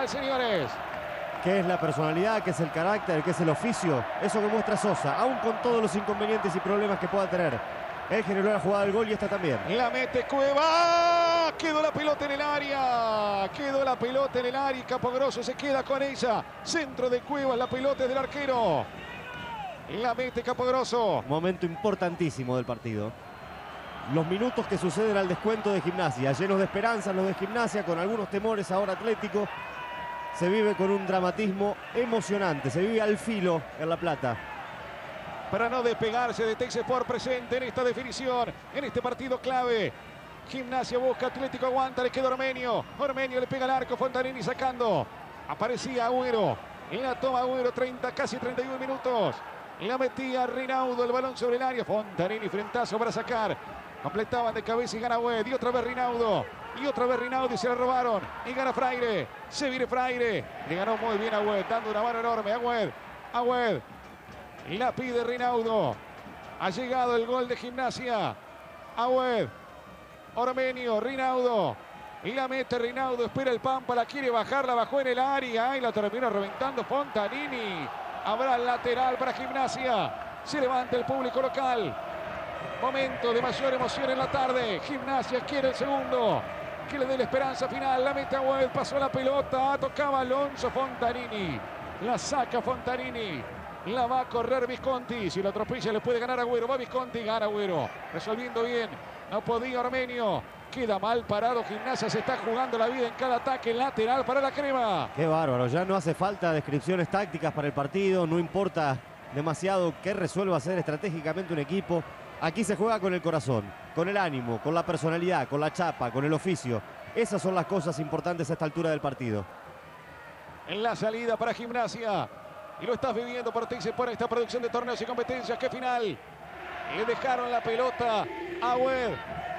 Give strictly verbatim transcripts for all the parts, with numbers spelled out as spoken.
final, señores. ¿Qué es la personalidad? ¿Qué es el carácter? ¿Qué es el oficio? Eso que muestra Sosa, aún con todos los inconvenientes y problemas que pueda tener. Él generó la jugada del gol y esta también. La mete Cueva. Quedó la pelota en el área. Quedó la pelota en el área. Capogroso se queda con ella. Centro de Cuevas. La pelota es del arquero. La mete Capogroso. Momento importantísimo del partido. Los minutos que suceden al descuento de Gimnasia. Llenos de esperanza los de Gimnasia, con algunos temores ahora Atlético. Se vive con un dramatismo emocionante. Se vive al filo en La Plata. Para no despegarse de Teis Sport presente en esta definición, en este partido clave. Gimnasia busca, Atlético aguanta, le queda Ormenio. Ormenio le pega al arco, Fontanini sacando. Aparecía Agüero. En la toma Agüero, treinta, casi treinta y uno minutos. La metía Rinaudo, el balón sobre el área. Fontanini frentazo para sacar. Completaban de cabeza y gana Agüed. Y otra vez Rinaudo. Y otra vez Rinaudo y se la robaron. Y gana Fraire. Se viene Fraire. Le ganó muy bien a Agüed, dando una mano enorme. Agüed. Agüed. La pide Rinaudo. Ha llegado el gol de Gimnasia. Agüed. Ormenio. Rinaudo. Y la mete Rinaudo. Espera el Pampa. La quiere bajar. La bajó en el área. Y la terminó reventando Fontanini. Habrá lateral para Gimnasia. Se levanta el público local. Momento de mayor emoción en la tarde. Gimnasia quiere el segundo. Que le dé la esperanza final. La mete Agüed. Pasó la pelota. Tocaba Alonso. Fontanini. La saca Fontanini. La va a correr Visconti. Si lo atropella le puede ganar Agüero. Va Visconti. Gana Agüero. Resolviendo bien. No podía Ormenio. Queda mal parado Gimnasia. Se está jugando la vida en cada ataque. Lateral para la crema. Qué bárbaro. Ya no hace falta descripciones tácticas para el partido. No importa demasiado qué resuelva hacer estratégicamente un equipo. Aquí se juega con el corazón, con el ánimo, con la personalidad, con la chapa, con el oficio. Esas son las cosas importantes a esta altura del partido. En la salida para Gimnasia. Y lo estás viviendo por Teis Sport, esta producción de torneos y competencias. ¡Qué final! Le dejaron la pelota a Agüed.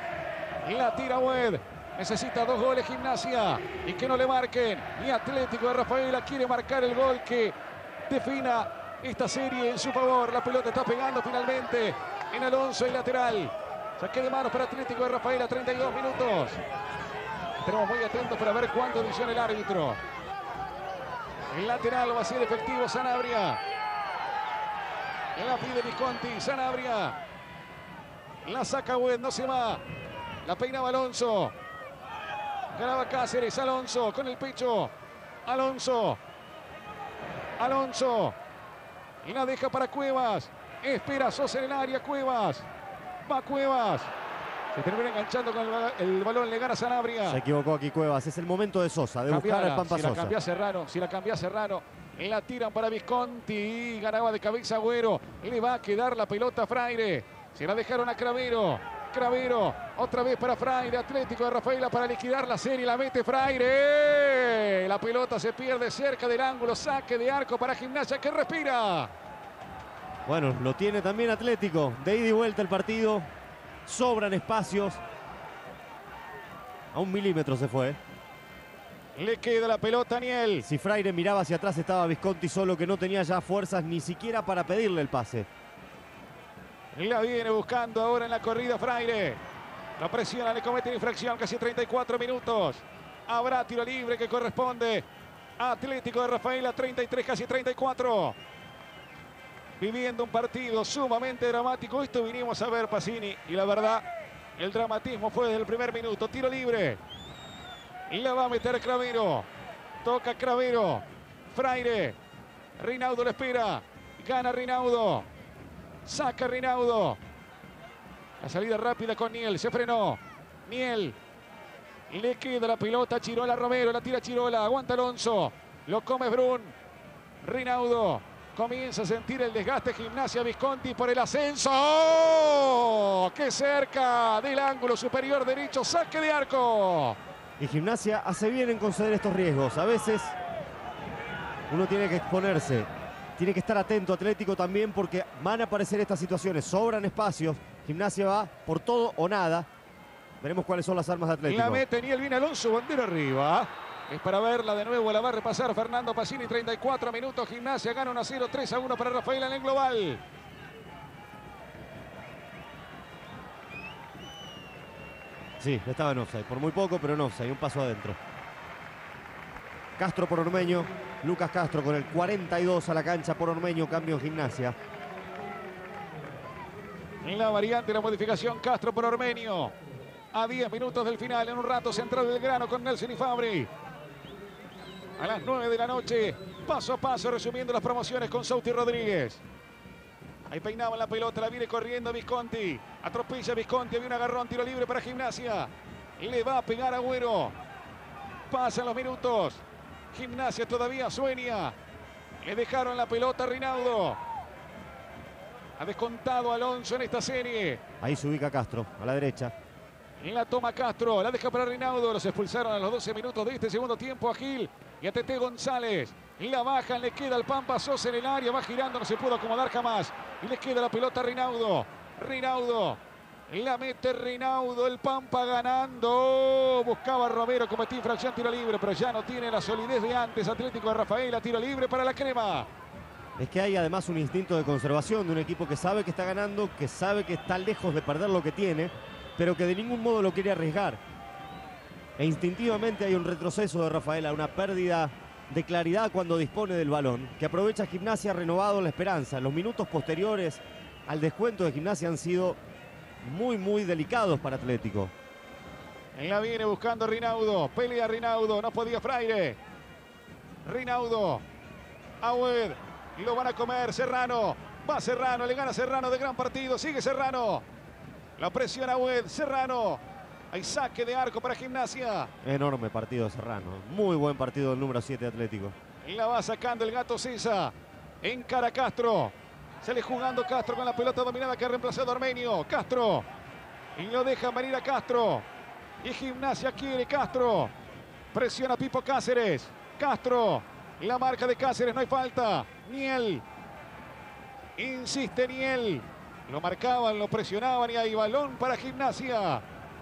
La tira Agüed. Necesita dos goles Gimnasia. Y que no le marquen. Y Atlético de Rafaela quiere marcar el gol que defina esta serie en su favor. La pelota está pegando finalmente en Alonso, el lateral. Saque de manos para Atlético de Rafaela, treinta y dos minutos. Estaremos muy atentos para ver cuánto decisiona el árbitro. El lateral va a ser efectivo Sanabria. La pide Visconti, Sanabria. La saca Agüed, no se va. La peinaba Alonso. Ganaba Cáceres, Alonso con el pecho. Alonso. Alonso. Y la deja para Cuevas. Espera Sosa en el área, Cuevas. Va Cuevas. Se termina enganchando con el, el balón, le gana Sanabria. Se equivocó aquí Cuevas. Es el momento de Sosa, de Cambiala, buscar al Pampa si Sosa. La cambia Serrano, si la cambia Serrano. La tiran para Visconti. Ganaba de cabeza Agüero. Le va a quedar la pelota a Fraire. Se la dejaron a Cravero. Cravero. Otra vez para Fraire. Atlético de Rafaela para liquidar la serie. La mete Fraire. La pelota se pierde cerca del ángulo. Saque de arco para Gimnasia que respira. Bueno, lo tiene también Atlético. De ida y vuelta el partido. Sobran espacios. A un milímetro se fue. Le queda la pelota a Niel. Si Fraire miraba hacia atrás estaba Visconti solo, que no tenía ya fuerzas ni siquiera para pedirle el pase. La viene buscando ahora en la corrida Fraire. La presiona, le comete infracción, casi treinta y cuatro minutos. Habrá tiro libre que corresponde a Atlético de Rafaela, treinta y tres, casi treinta y cuatro. Viviendo un partido sumamente dramático. Esto vinimos a ver, Pacini. Y la verdad, el dramatismo fue desde el primer minuto. Tiro libre. Y la va a meter Cravero. Toca Cravero. Fraire. Rinaudo le espera. Gana Rinaudo. Saca Rinaudo. La salida rápida con Niel. Se frenó. Niel. Y le queda la pelota a Chirola Romero. La tira Chirola. Aguanta Alonso. Lo come Brun. Rinaudo. Comienza a sentir el desgaste Gimnasia. Visconti por el ascenso. ¡Oh! ¡Qué cerca del ángulo superior derecho! Saque de arco. Y Gimnasia hace bien en conceder estos riesgos. A veces uno tiene que exponerse. Tiene que estar atento Atlético también, porque van a aparecer estas situaciones. Sobran espacios. Gimnasia va por todo o nada. Veremos cuáles son las armas de Atlético. La mete Niel, viene Alonso, bandera arriba. Es para verla de nuevo, la va a repasar Fernando Pacini, treinta y cuatro minutos. Gimnasia gana uno a cero, tres a uno para Rafaela en el global. Sí, estaba en offside. Por muy poco, pero en offside. Un paso adentro. Castro por Ormeño. Lucas Castro con el cuarenta y dos a la cancha por Ormeño. Cambio en Gimnasia. La variante, la modificación, Castro por Ormeño. A diez minutos del final, en un rato, Central Belgrano con Nelson y Fabri. A las nueve de la noche, paso a paso, resumiendo las promociones con Sauti Rodríguez. Ahí peinaba la pelota, la viene corriendo Visconti. Atropella Visconti, había un agarrón, tiro libre para Gimnasia. Le va a pegar Agüero. Pasan los minutos. Gimnasia todavía sueña. Le dejaron la pelota a Rinaudo. Ha descontado Alonso en esta serie. Ahí se ubica Castro, a la derecha. La toma Castro, la deja para Rinaudo. Los expulsaron a los doce minutos de este segundo tiempo a Gil y a Tete González. La bajan, le queda el Pampa Sosa en el área. Va girando, no se pudo acomodar jamás. Y le queda la pelota a Rinaudo. Rinaudo. La mete Rinaudo, el Pampa ganando. Buscaba Romero, cometió infracción, tiro libre, pero ya no tiene la solidez de antes. Atlético de Rafaela, tiro libre para la crema. Es que hay además un instinto de conservación de un equipo que sabe que está ganando, que sabe que está lejos de perder lo que tiene, pero que de ningún modo lo quiere arriesgar. E instintivamente hay un retroceso de Rafaela, una pérdida de claridad cuando dispone del balón, que aprovecha Gimnasia renovado la esperanza. Los minutos posteriores al descuento de Gimnasia han sido muy, muy delicados para Atlético. La viene buscando Rinaudo, pelea Rinaudo, no podía Fraire. Rinaudo, Agüed, lo van a comer, Serrano, va Serrano, le gana Serrano de gran partido, sigue Serrano. La presiona Agüed, Serrano. Hay saque de arco para Gimnasia. Enorme partido de Serrano, muy buen partido del número siete Atlético. Y la va sacando el Gato Sisa, encara Castro. Sale jugando Castro con la pelota dominada que ha reemplazado a Ormeño. Castro. Y lo dejan venir a Castro. Y Gimnasia quiere Castro. Presiona Pipo Cáceres. Castro. La marca de Cáceres, no hay falta. Niel. Insiste Niel. Lo marcaban, lo presionaban y hay balón para Gimnasia.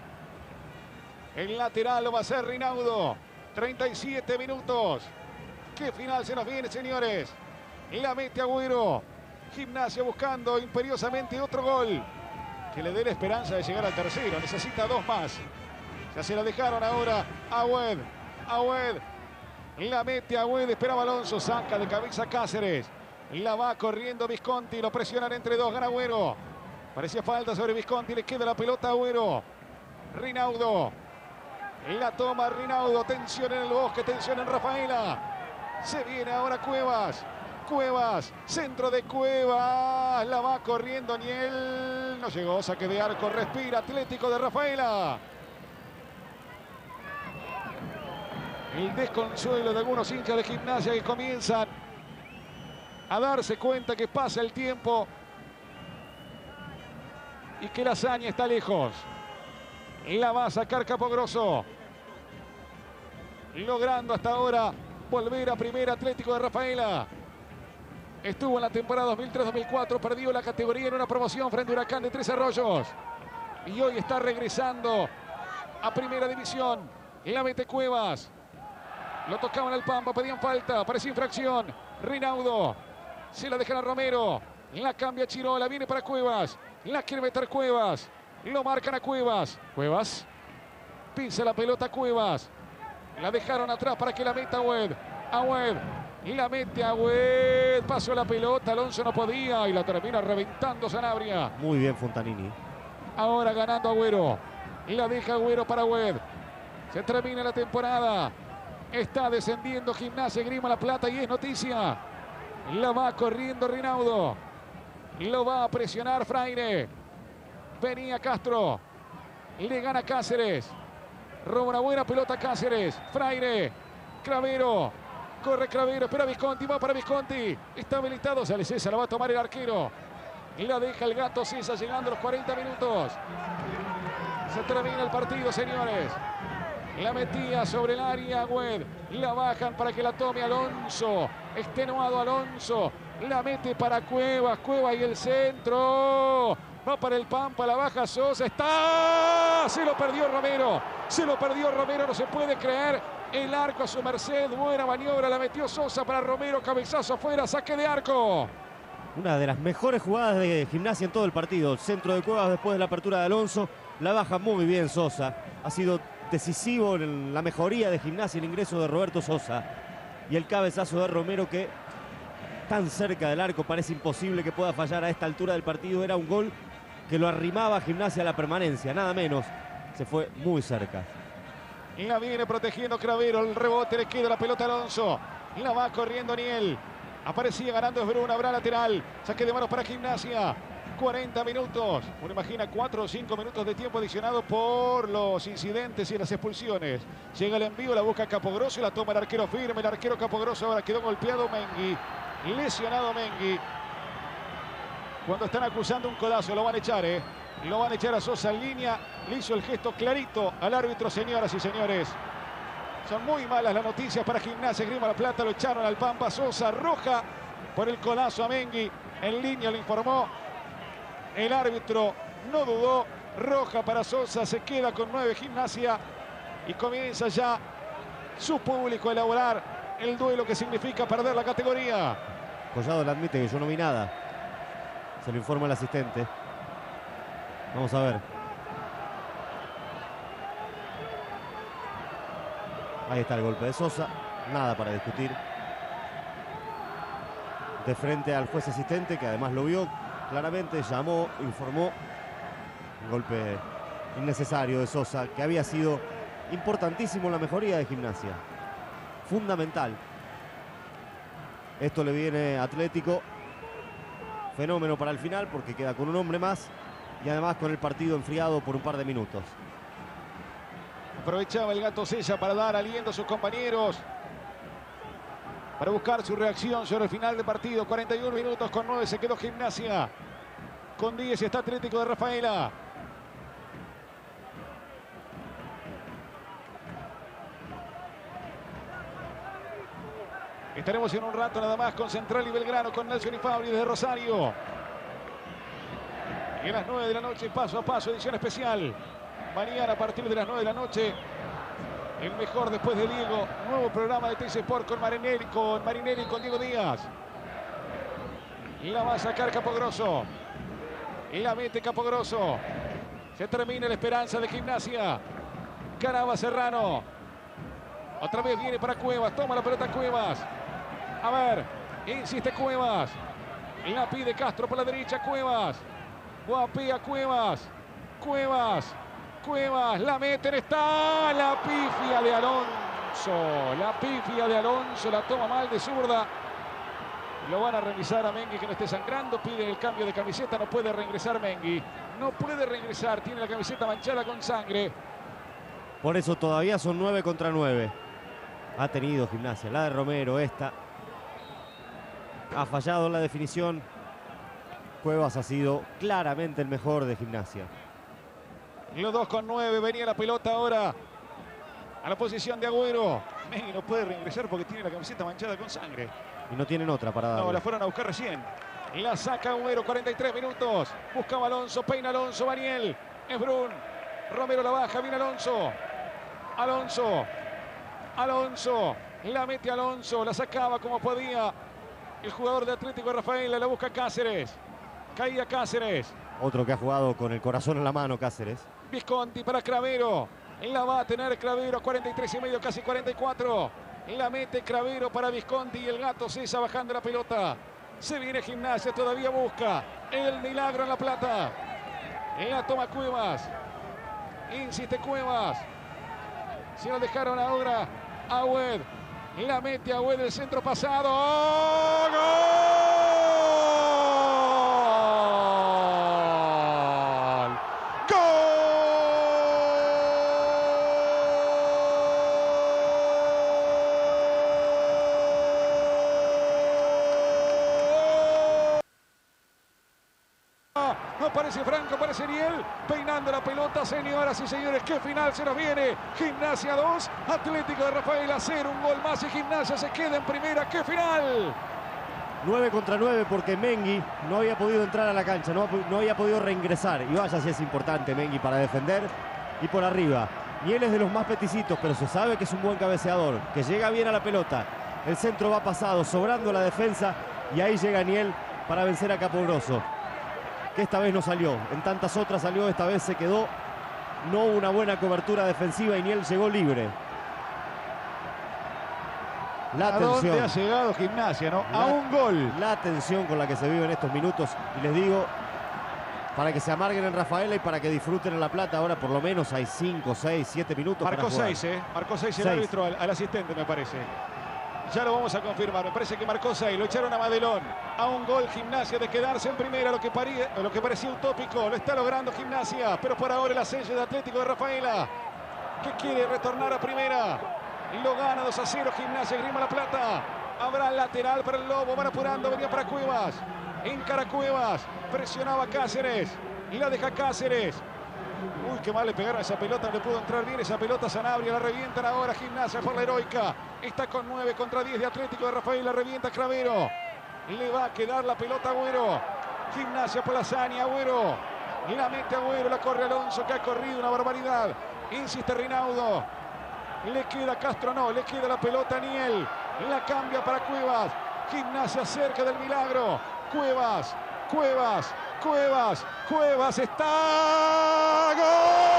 El lateral lo va a hacer Rinaudo. treinta y siete minutos. Qué final se nos viene, señores. La mete Agüero. Gimnasia buscando imperiosamente otro gol que le dé la esperanza de llegar al tercero. Necesita dos más. Ya se la dejaron ahora a Agüed. Agüed. La mete Agüed. Esperaba Alonso. Saca de cabeza Cáceres. La va corriendo Visconti. Lo presionan entre dos. Gana Agüero. Parecía falta sobre Visconti. Le queda la pelota a Agüero. Rinaudo. La toma Rinaudo. Tensión en el bosque. Tensión en Rafaela. Se viene ahora Cuevas. Cuevas, centro de Cuevas, la va corriendo Niel, no llegó, saque de arco, respira Atlético de Rafaela. El desconsuelo de algunos hinchas de Gimnasia que comienzan a darse cuenta que pasa el tiempo y que la hazaña está lejos. La va a sacar Capogrosso, logrando hasta ahora volver a primera Atlético de Rafaela. Estuvo en la temporada dos mil tres dos mil cuatro, perdió la categoría en una promoción frente a Huracán de Tres Arroyos. Y hoy está regresando a primera división. La mete Cuevas. Lo tocaban al Pampa, pedían falta, parecía infracción. Rinaudo. Se la dejan a Romero. La cambia Chirola, viene para Cuevas. La quiere meter Cuevas. Lo marcan a Cuevas. Cuevas. Pisa la pelota Cuevas. La dejaron atrás para que la meta Agüed. Agüed. Y la mete Agüed, pasó la pelota, Alonso no podía y la termina reventando Sanabria. Muy bien Fontanini. Ahora ganando Agüero. Y la deja Agüero para Agüed. Se termina la temporada. Está descendiendo Gimnasia Grima La Plata y es noticia. La va corriendo Rinaudo. Lo va a presionar Fraire. Venía Castro. Le gana Cáceres. Roba una buena pelota Cáceres. Fraire. Cravero. Corre Cravero, espera Visconti, va para Visconti. Está habilitado, sale César, la va a tomar el arquero. Y la deja el Gato César llegando a los cuarenta minutos. Se termina el partido, señores. La metía sobre el área Agüed. La bajan para que la tome Alonso. Extenuado Alonso. La mete para Cuevas. Cuevas y el centro. Va para el Pampa, la baja Sosa. ¡Está! Se lo perdió Romero. Se lo perdió Romero, no se puede creer. El arco a su merced, buena maniobra, la metió Sosa para Romero, cabezazo afuera, saque de arco. Una de las mejores jugadas de Gimnasia en todo el partido. El centro de Cuevas después de la apertura de Alonso, la baja muy bien Sosa. Ha sido decisivo en la mejoría de Gimnasia el ingreso de Roberto Sosa. y el cabezazo de Romero, que tan cerca del arco parece imposible que pueda fallar a esta altura del partido. Era un gol que lo arrimaba a Gimnasia a la permanencia, nada menos. Se fue muy cerca. Y la viene protegiendo Cravero. El rebote, le queda la pelota a Alonso. Y la va corriendo Aniel. Aparecía ganando Esbrun. Habrá lateral. Saque de manos para Gimnasia. cuarenta minutos. Uno imagina cuatro o cinco minutos de tiempo adicionado por los incidentes y las expulsiones. Llega el envío, la busca Capogrosso y la toma el arquero firme. El arquero Capogrosso ahora quedó golpeado Mengui. Lesionado Mengui. Cuando están acusando un codazo, lo van a echar, ¿eh? Lo van a echar a Sosa en línea. Le hizo el gesto clarito al árbitro, señoras y señores. Son muy malas las noticias para Gimnasia Esgrima La Plata. Lo echaron al Pampa. Sosa, roja por el codazo a Mengui. En línea lo informó el árbitro. No dudó. Roja para Sosa. Se queda con nueve Gimnasia. Y comienza ya su público a elaborar el duelo que significa perder la categoría. Collado le admite que yo no vi nada. Se lo informa el asistente. Vamos a ver. Ahí está el golpe de Sosa. Nada para discutir. De frente al juez asistente, que además lo vio claramente, llamó, informó. Un golpe innecesario de Sosa, que había sido importantísimo en la mejoría de Gimnasia. Fundamental. Esto le viene a Atlético. Fenómeno para el final, porque queda con un hombre más. Y además con el partido enfriado por un par de minutos. Aprovechaba el Gato Sella para dar aliento a sus compañeros, para buscar su reacción sobre el final del partido. cuarenta y uno minutos, con nueve se quedó Gimnasia. Con diez está Atlético de Rafaela. Estaremos en un rato nada más con Central y Belgrano, con Nelson y Fabri desde Rosario. Y a las nueve de la noche, paso a paso, edición especial. Mañana a partir de las nueve de la noche, el mejor después de Diego. Nuevo programa de T C Sport con Marinelli, con Marinelli y con Diego Díaz. Y la va a sacar Capogrosso. Y la mete Capogrosso. Se termina la esperanza de Gimnasia. Caraba Serrano. Otra vez viene para Cuevas. Toma la pelota Cuevas. A ver, insiste Cuevas. La pide Castro por la derecha. Cuevas. Guapea Cuevas. Cuevas. Cuevas. La meten. Está la pifia de Alonso. La pifia de Alonso. La toma mal de zurda. Lo van a revisar a Mengui, que no esté sangrando. Pide el cambio de camiseta. No puede reingresar Mengui. No puede reingresar. Tiene la camiseta manchada con sangre. Por eso todavía son nueve contra nueve. Ha tenido Gimnasia. La de Romero, esta. Ha fallado la definición. Cuevas ha sido claramente el mejor de Gimnasia. Los dos con nueve. Venía la pelota ahora a la posición de Agüero. Mengui no puede reingresar porque tiene la camiseta manchada con sangre. Y no tienen otra para darle. No, la fueron a buscar recién. La saca Agüero, cuarenta y tres minutos. Buscaba Alonso, peina Alonso, Baniel. Esbrun. Romero la baja, viene Alonso. Alonso. Alonso. La mete Alonso, la sacaba como podía el jugador de Atlético de Rafaela. La busca Cáceres. Caía Cáceres. Otro que ha jugado con el corazón en la mano, Cáceres. Visconti para Cravero. La va a tener Cravero, cuarenta y tres y medio, casi cuarenta y cuatro. La mete Cravero para Visconti y el Gato Sessa bajando la pelota. Se viene Gimnasia, todavía busca el milagro en La Plata. La toma Cuevas. Insiste Cuevas. Se lo dejaron ahora a Agüed. La mete Agüed del centro pasado. ¡Oh, gol! Aparece Franco, aparece Ariel, peinando la pelota, señoras y señores. ¡Qué final se nos viene! Gimnasia dos, Atlético de Rafaela cero, un gol más y Gimnasia se queda en primera. ¡Qué final! nueve contra nueve porque Mengui no había podido entrar a la cancha, no, no había podido reingresar. Y vaya si es importante Mengui para defender. Y por arriba, Niel es de los más peticitos, pero se sabe que es un buen cabeceador, que llega bien a la pelota. El centro va pasado, sobrando la defensa. Y ahí llega Niel para vencer a Capogrosso, que esta vez no salió. En tantas otras salió, esta vez se quedó. No hubo una buena cobertura defensiva y Niel llegó libre. La ¿A dónde tensión. ha llegado Gimnasia, no? La, a un gol. La tensión con la que se vive en estos minutos. Y les digo, para que se amarguen en Rafaela y para que disfruten en La Plata, ahora por lo menos hay cinco, seis, siete minutos Marcó para jugar. seis, ¿eh? Marcó seis el Seis. árbitro al, al asistente, me parece. Ya lo vamos a confirmar. Me parece que marcó seis. Lo echaron a Madelón. A un gol Gimnasia de quedarse en primera. Lo que, paría, lo que parecía utópico. Lo está logrando Gimnasia. Pero por ahora el ascenso de Atlético de Rafaela, que quiere retornar a primera. Y lo gana dos a cero Gimnasia Grima La Plata. Habrá lateral para el Lobo. Van apurando. Venía para Cuevas. Encara Cuevas. Presionaba Cáceres. Y la deja Cáceres. Uy, qué mal le pegaron a esa pelota, no le pudo entrar bien esa pelota. Sanabria, la revientan ahora Gimnasia por la heroica. Está con nueve contra diez de Atlético de Rafaela, revienta Cravero. Le va a quedar la pelota a Agüero. Gimnasia por la Zania, Agüero. La mete Agüero, la corre Alonso, que ha corrido una barbaridad. Insiste Rinaudo. Le queda Castro, no, le queda la pelota a Niel. La cambia para Cuevas. Gimnasia cerca del milagro. Cuevas, Cuevas. Cuevas, Cuevas está. ¡Gol!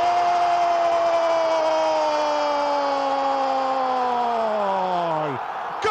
¡Gol!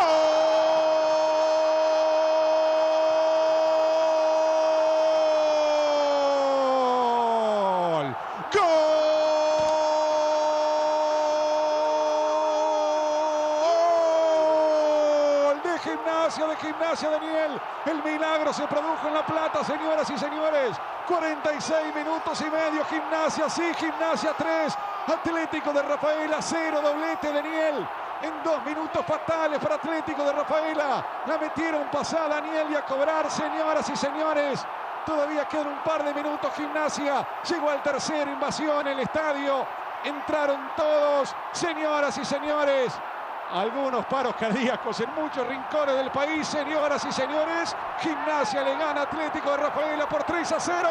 ¡Gol! De Gimnasia, de Gimnasia, Daniel. El milagro se produjo en La Plata, señoras y señores. cuarenta y seis minutos y medio. Gimnasia sí, Gimnasia tres. Atlético de Rafaela cero. Doblete de Daniel. En dos minutos fatales para Atlético de Rafaela. La metieron pasada Daniel y a cobrar, señoras y señores. Todavía quedan un par de minutos. Gimnasia llegó al tercero. Invasión en el estadio. Entraron todos, señoras y señores. Algunos paros cardíacos en muchos rincones del país, señoras y señores. Gimnasia le gana a Atlético de Rafaela por tres a cero.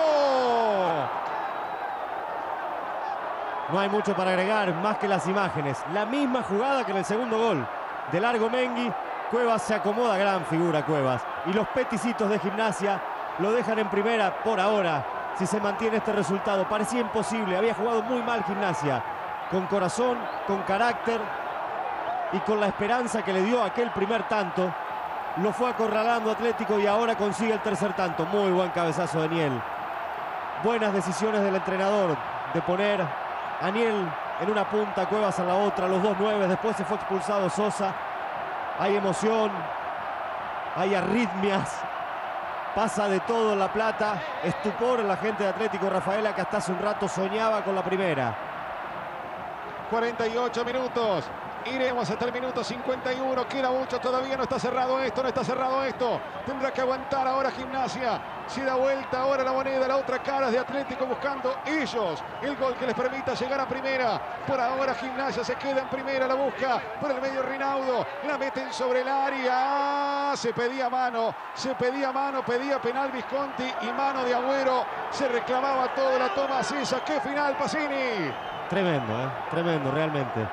No hay mucho para agregar, más que las imágenes. La misma jugada que en el segundo gol. De largo Mengui, Cuevas se acomoda, gran figura Cuevas. Y los peticitos de Gimnasia lo dejan en primera por ahora. Si se mantiene este resultado, parecía imposible. Había jugado muy mal Gimnasia. Con corazón, con carácter y con la esperanza que le dio aquel primer tanto. Lo fue acorralando Atlético y ahora consigue el tercer tanto. Muy buen cabezazo de Niel. Buenas decisiones del entrenador de poner a Niel en una punta, Cuevas a la otra, los dos nueve. Después se fue expulsado Sosa. Hay emoción, hay arritmias. Pasa de todo en La Plata. Estupor en la gente de Atlético Rafaela, que hasta hace un rato soñaba con la primera. cuarenta y ocho minutos. Iremos hasta el minuto cincuenta y uno. Queda mucho todavía. No está cerrado esto. No está cerrado esto. Tendrá que aguantar ahora Gimnasia. Se da vuelta ahora la moneda. La otra cara es de Atlético buscando ellos el gol que les permita llegar a primera. Por ahora Gimnasia se queda en primera. La busca por el medio Rinaudo. La meten sobre el área. Se pedía mano. Se pedía mano. Pedía penal Visconti y mano de Agüero. Se reclamaba todo. La toma César. ¡Qué final, Pacini! Tremendo, ¿eh? Tremendo, realmente.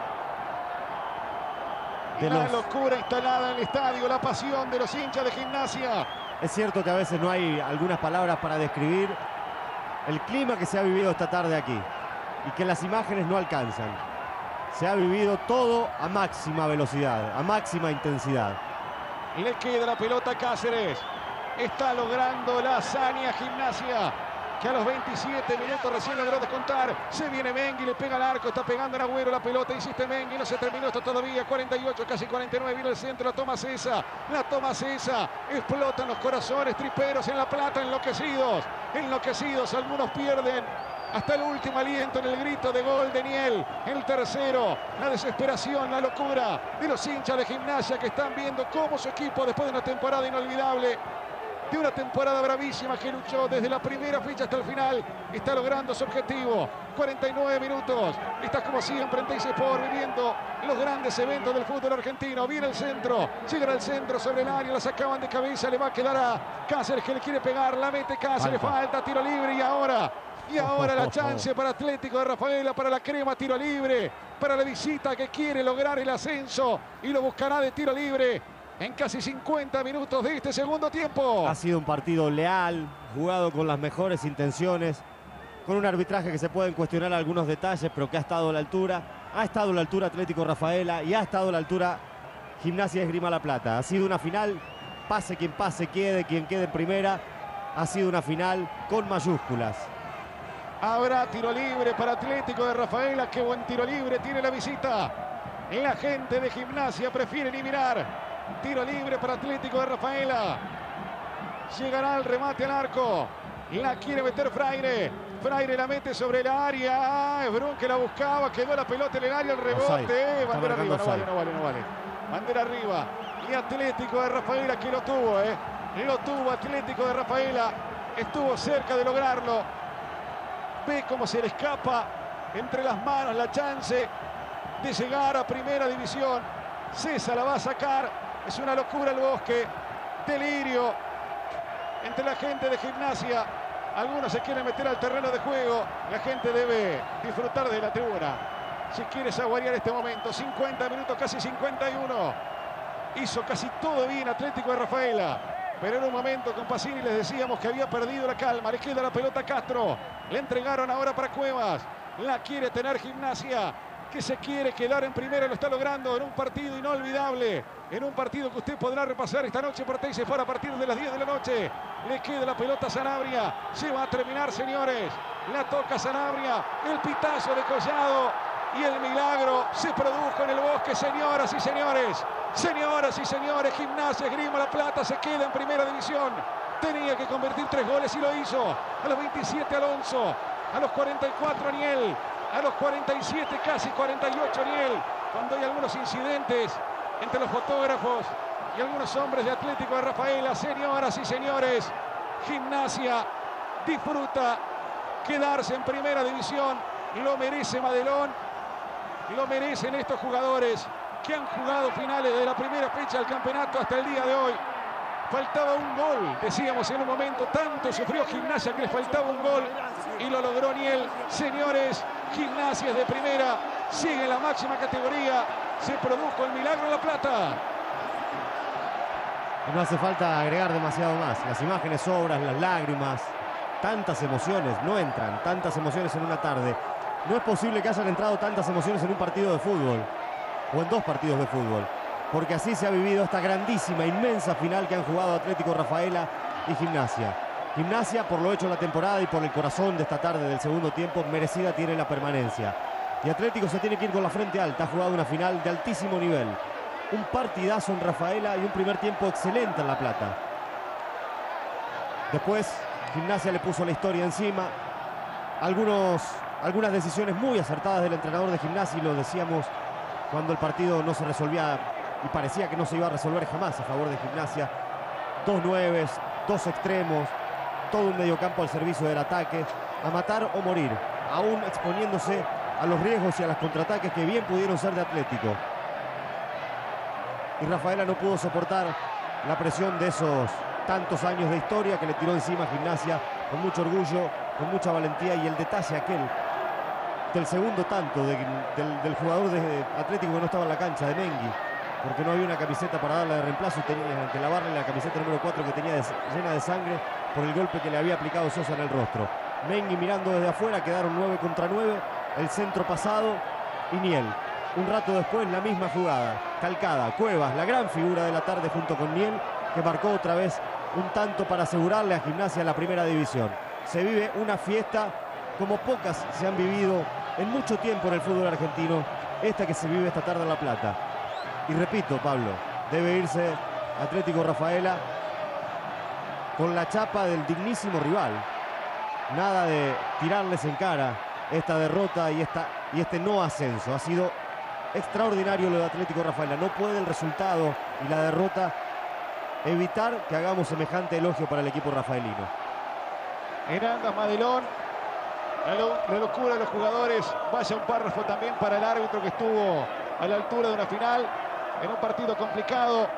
De la los... locura instalada en el estadio, la pasión de los hinchas de Gimnasia. Es cierto que a veces no hay algunas palabras para describir el clima que se ha vivido esta tarde aquí y que las imágenes no alcanzan. Se ha vivido todo a máxima velocidad, a máxima intensidad. Le queda la pelota a Cáceres. Está logrando la hazaña Gimnasia, que a los veintisiete minutos recién logró descontar. Se viene Mengui, le pega al arco, está pegando en Agüero la pelota, insiste Mengui, no se terminó esto todavía. cuarenta y ocho, casi cuarenta y nueve, viene el centro, la toma César, la toma César. Explotan los corazones triperos en La Plata, enloquecidos, enloquecidos, algunos pierden hasta el último aliento en el grito de gol de Niel. El tercero, la desesperación, la locura de los hinchas de Gimnasia, que están viendo cómo su equipo, después de una temporada inolvidable, de una temporada bravísima que luchó desde la primera fecha hasta el final, está logrando su objetivo. cuarenta y nueve minutos. Está como siempre en Teis Sport, viviendo los grandes eventos del fútbol argentino. Viene el centro, llega al centro sobre el área, la sacaban de cabeza, le va a quedar a Cáceres, que le quiere pegar, la mete Cáceres, falta, falta tiro libre y ahora, y ahora la chance para Atlético de Rafaela, para la crema, tiro libre, para la visita que quiere lograr el ascenso y lo buscará de tiro libre en casi cincuenta minutos de este segundo tiempo. Ha sido un partido leal, jugado con las mejores intenciones, con un arbitraje que se pueden cuestionar algunos detalles, pero que ha estado a la altura. Ha estado a la altura Atlético Rafaela y ha estado a la altura Gimnasia Esgrima La Plata. Ha sido una final, pase quien pase, quede quien quede en primera. Ha sido una final con mayúsculas. Habrá tiro libre para Atlético de Rafaela. Qué buen tiro libre tiene la visita. La gente de Gimnasia prefiere ni mirar. Tiro libre para Atlético de Rafaela. Llegará el remate al arco. La quiere meter Freire. Freire la mete sobre la área. Esbrun que la buscaba. Quedó la pelota en el área. El rebote. Bandera arriba. No vale, no vale, no vale. Bandera arriba. Y Atlético de Rafaela que lo tuvo, ¿eh? Lo tuvo Atlético de Rafaela. Estuvo cerca de lograrlo. Ve cómo se le escapa entre las manos la chance de llegar a primera división. César la va a sacar. Es una locura el Bosque. Delirio entre la gente de Gimnasia. Algunos se quieren meter al terreno de juego. La gente debe disfrutar de la tribuna. Si quiere saborear este momento. cincuenta minutos, casi cincuenta y uno. Hizo casi todo bien Atlético de Rafaela. Pero en un momento con Pacini les decíamos que había perdido la calma. Le queda la pelota a Castro. Le entregaron ahora para Cuevas. La quiere tener Gimnasia, que se quiere quedar en primera. Lo está logrando en un partido inolvidable. En un partido que usted podrá repasar esta noche por T C Sport a partir de las diez de la noche. Le queda la pelota a Sanabria. Se va a terminar, señores. La toca Sanabria. El pitazo de Collado. Y el milagro se produjo en el Bosque, señoras y señores. Señoras y señores, Gimnasia Esgrima La Plata se queda en primera división. Tenía que convertir tres goles y lo hizo. A los veintisiete Alonso, a los cuarenta y cuatro Aniel, a los cuarenta y siete, casi cuarenta y ocho Aniel. Cuando hay algunos incidentes entre los fotógrafos y algunos hombres de Atlético de Rafaela. Señoras y señores, Gimnasia disfruta quedarse en primera división. Lo merece Madelón, lo merecen estos jugadores que han jugado finales de la primera fecha del campeonato hasta el día de hoy. Faltaba un gol, decíamos en un momento, tanto sufrió Gimnasia que le faltaba un gol y lo logró Niel. Señores, Gimnasia es de primera, sigue en la máxima categoría, se produjo el milagro en La Plata. No hace falta agregar demasiado más, las imágenes sobran, las lágrimas, tantas emociones, no entran tantas emociones en una tarde. No es posible que hayan entrado tantas emociones en un partido de fútbol o en dos partidos de fútbol, porque así se ha vivido esta grandísima, inmensa final que han jugado Atlético Rafaela y Gimnasia. Gimnasia, por lo hecho en la temporada y por el corazón de esta tarde del segundo tiempo, merecida tiene la permanencia. Y Atlético se tiene que ir con la frente alta, ha jugado una final de altísimo nivel. Un partidazo en Rafaela y un primer tiempo excelente en La Plata. Después, Gimnasia le puso la historia encima. Algunos, algunas decisiones muy acertadas del entrenador de Gimnasia, y lo decíamos cuando el partido no se resolvía y parecía que no se iba a resolver jamás a favor de Gimnasia. Dos nueves, dos extremos, todo un mediocampo al servicio del ataque, a matar o morir, aún exponiéndose a los riesgos y a los contraataques que bien pudieron ser de Atlético. Y Rafaela no pudo soportar la presión de esos tantos años de historia que le tiró encima a Gimnasia con mucho orgullo, con mucha valentía, y el detalle aquel del segundo tanto de, del, del jugador de Atlético que no estaba en la cancha, de Mengui, porque no había una camiseta para darle de reemplazo y tenía que lavarle la camiseta número cuatro que tenía de, llena de sangre por el golpe que le había aplicado Sosa en el rostro. Mengui mirando desde afuera, quedaron nueve contra nueve, el centro pasado y Niel. Un rato después la misma jugada, calcada, Cuevas, la gran figura de la tarde junto con Niel, que marcó otra vez un tanto para asegurarle a Gimnasia la primera división. Se vive una fiesta como pocas se han vivido en mucho tiempo en el fútbol argentino, esta que se vive esta tarde en La Plata. Y repito, Pablo, debe irse Atlético Rafaela con la chapa del dignísimo rival. Nada de tirarles en cara esta derrota y, esta, y este no ascenso. Ha sido extraordinario lo de Atlético Rafaela. No puede el resultado y la derrota evitar que hagamos semejante elogio para el equipo rafaelino. Hernández, Madelón, la, lo, la locura de los jugadores. Vaya un párrafo también para el árbitro que estuvo a la altura de una final en un partido complicado.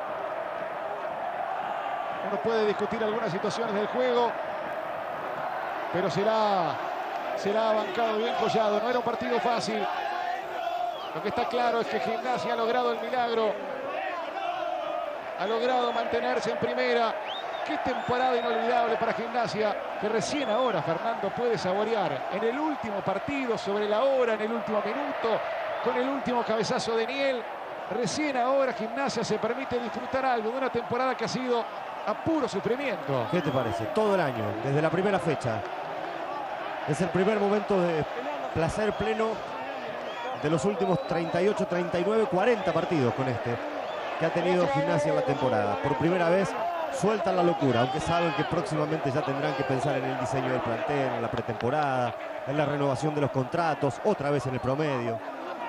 Uno puede discutir algunas situaciones del juego, pero será, será bancado bien Collado. No era un partido fácil. Lo que está claro es que Gimnasia ha logrado el milagro. Ha logrado mantenerse en primera. Qué temporada inolvidable para Gimnasia, que recién ahora Fernando puede saborear en el último partido, sobre la hora, en el último minuto, con el último cabezazo de Niel. Recién ahora Gimnasia se permite disfrutar algo de una temporada que ha sido a puro sufrimiento. ¿Qué te parece? Todo el año, desde la primera fecha. Es el primer momento de placer pleno de los últimos treinta y ocho, treinta y nueve, cuarenta partidos con este que ha tenido Gimnasia en la temporada. Por primera vez sueltan la locura, aunque saben que próximamente ya tendrán que pensar en el diseño del plantel, en la pretemporada, en la renovación de los contratos, otra vez en el promedio.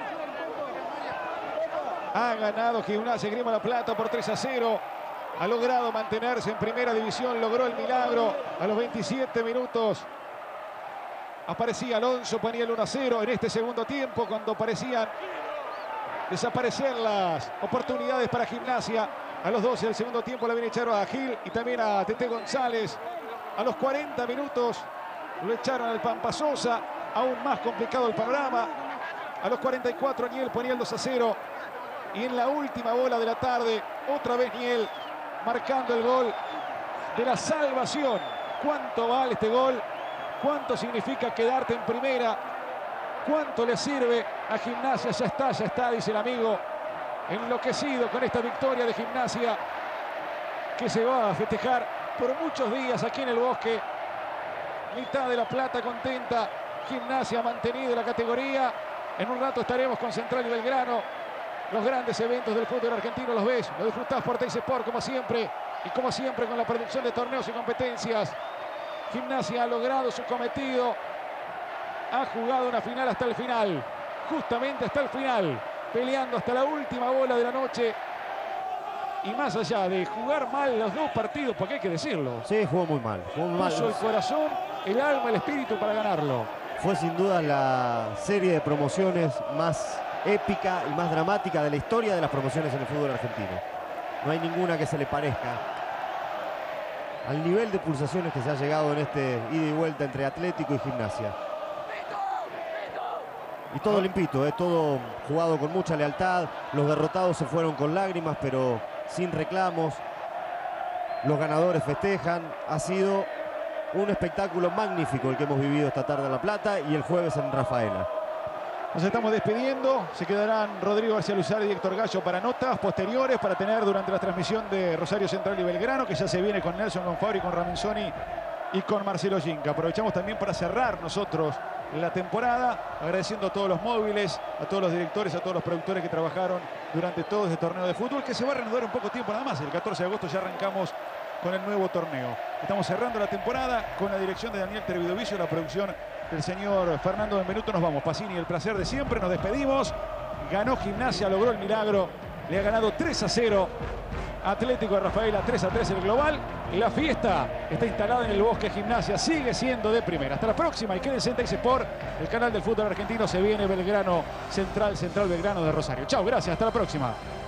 Ha ganado Gimnasia Grima La Plata por tres a cero. Ha logrado mantenerse en primera división, logró el milagro a los veintisiete minutos. Aparecía Alonso, ponía el uno a cero en este segundo tiempo cuando parecían desaparecer las oportunidades para Gimnasia. A los doce del segundo tiempo la viene echaron a Gil y también a Tete González. A los cuarenta minutos lo echaron al Pampa Sosa, aún más complicado el panorama. A los cuarenta y cuatro Niel ponía el dos a cero. Y en la última bola de la tarde, otra vez Niel marcando el gol de la salvación. ¿Cuánto vale este gol? ¿Cuánto significa quedarte en primera? ¿Cuánto le sirve a Gimnasia? Ya está, ya está, dice el amigo. Enloquecido con esta victoria de Gimnasia, que se va a festejar por muchos días aquí en el Bosque. Mitad de La Plata contenta. Gimnasia ha mantenido la categoría. En un rato estaremos con Central y Belgrano. Los grandes eventos del fútbol argentino los ves, lo disfrutás por Teis Sport como siempre. Y como siempre con la producción de torneos y competencias. Gimnasia ha logrado su cometido. Ha jugado una final hasta el final. Justamente hasta el final. Peleando hasta la última bola de la noche. Y más allá de jugar mal los dos partidos, porque hay que decirlo. Sí, jugó muy mal. Jugó muy mal. Puso el corazón, el alma, el espíritu para ganarlo. Fue sin duda la serie de promociones más épica y más dramática de la historia de las promociones en el fútbol argentino. No hay ninguna que se le parezca al nivel de pulsaciones que se ha llegado en este ida y vuelta entre Atlético y Gimnasia. Y todo limpito, ¿eh? Todo jugado con mucha lealtad. Los derrotados se fueron con lágrimas, pero sin reclamos. Los ganadores festejan. Ha sido un espectáculo magnífico el que hemos vivido esta tarde en La Plata y el jueves en Rafaela. Nos estamos despidiendo. Se quedarán Rodrigo García Luzardi y Héctor Gallo para notas posteriores, para tener durante la transmisión de Rosario Central y Belgrano, que ya se viene con Nelson, con Fabri, con Ramenzoni y con Marcelo Ginca. Aprovechamos también para cerrar nosotros la temporada, agradeciendo a todos los móviles, a todos los directores, a todos los productores que trabajaron durante todo este torneo de fútbol, que se va a reanudar un poco tiempo nada más. El catorce de agosto ya arrancamos con el nuevo torneo. Estamos cerrando la temporada con la dirección de Daniel Tervidovicio, la producción del señor Fernando Benvenuto. Nos vamos, Pacini, el placer de siempre. Nos despedimos. Ganó Gimnasia, logró el milagro. Le ha ganado tres a cero. Atlético de Rafaela, tres a tres el global. La fiesta está instalada en el Bosque. Gimnasia sigue siendo de primera. Hasta la próxima y quédense en Teis Sport, el canal del fútbol argentino. Se viene Belgrano Central, Central Belgrano de Rosario. Chao, gracias, hasta la próxima.